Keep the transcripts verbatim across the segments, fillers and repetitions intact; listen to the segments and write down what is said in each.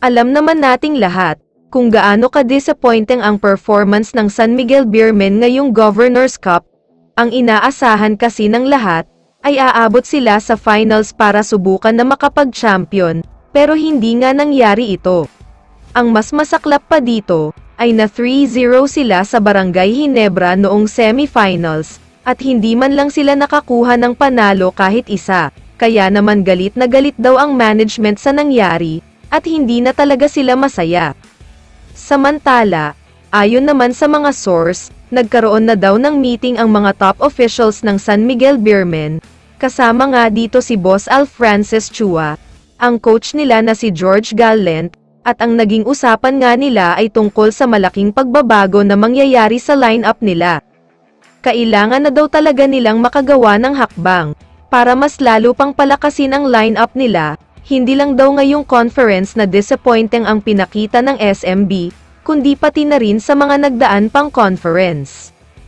Alam naman nating lahat, kung gaano ka-disappointing ang performance ng San Miguel Beermen ngayong Governor's Cup. Ang inaasahan kasi ng lahat, ay aabot sila sa finals para subukan na makapag-champion, pero hindi nga nangyari ito. Ang mas masaklap pa dito, ay na three zero sila sa Barangay Ginebra noong semifinals, at hindi man lang sila nakakuha ng panalo kahit isa, kaya naman galit na galit daw ang management sa nangyari, at hindi na talaga sila masaya. Samantala, ayon naman sa mga source, nagkaroon na daw ng meeting ang mga top officials ng San Miguel Beermen, kasama nga dito si Boss Al Francis Chua, ang coach nila na si George Gallant, at ang naging usapan nga nila ay tungkol sa malaking pagbabago na mangyayari sa lineup nila. Kailangan na daw talaga nilang makagawa ng hakbang, para mas lalo pang palakasin ang lineup nila. Hindi lang daw ngayong conference na disappointing ang pinakita ng S M B, kundi pati na rin sa mga nagdaan pang conference.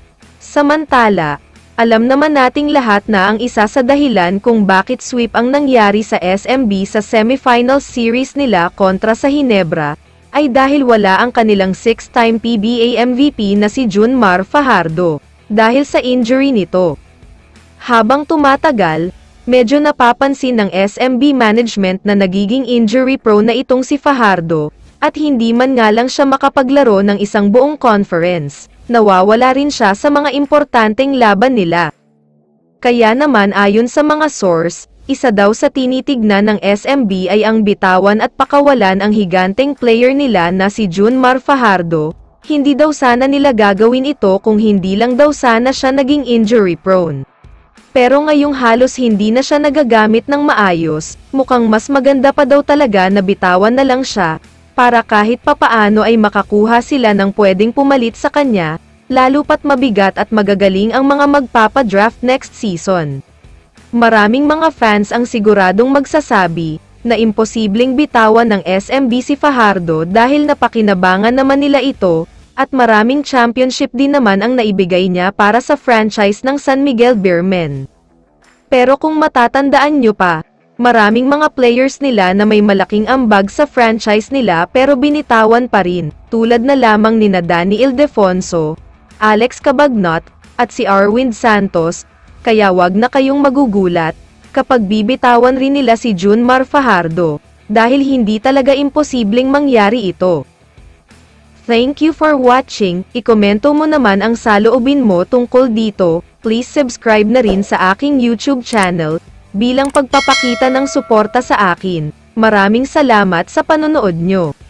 Samantala, alam naman nating lahat na ang isa sa dahilan kung bakit sweep ang nangyari sa S M B sa semifinal series nila kontra sa Ginebra, ay dahil wala ang kanilang six-time P B A M V P na si Junmar Fajardo, dahil sa injury nito. Habang tumatagal, medyo napapansin ng S M B management na nagiging injury-prone na itong si Fajardo, at hindi man nga lang siya makapaglaro ng isang buong conference, nawawala rin siya sa mga importanteng laban nila. Kaya naman ayon sa mga source, isa daw sa tinitignan ng S M B ay ang bitawan at pakawalan ang higanteng player nila na si Junmar Fajardo. Hindi daw sana nila gagawin ito kung hindi lang daw sana siya naging injury-prone. Pero ngayong halos hindi na siya nagagamit ng maayos, mukhang mas maganda pa daw talaga na bitawan na lang siya, para kahit papaano ay makakuha sila ng pwedeng pumalit sa kanya, lalo pat mabigat at magagaling ang mga magpapa-draft next season. Maraming mga fans ang siguradong magsasabi, na imposibleng bitawan ng S M B si Fajardo dahil napakinabangan naman nila ito, at maraming championship din naman ang naibigay niya para sa franchise ng San Miguel Beermen. Pero kung matatandaan nyo pa, maraming mga players nila na may malaking ambag sa franchise nila pero binitawan pa rin, tulad na lamang nina Danny Ildefonso, Alex Cabagnot, at si Arwind Santos, kaya wag na kayong magugulat, kapag bibitawan rin nila si Junmar Fajardo, dahil hindi talaga imposibleng mangyari ito. Thank you for watching, ikomento mo naman ang saloobin mo tungkol dito, please subscribe na rin sa aking YouTube channel, bilang pagpapakita ng suporta sa akin. Maraming salamat sa panonood nyo.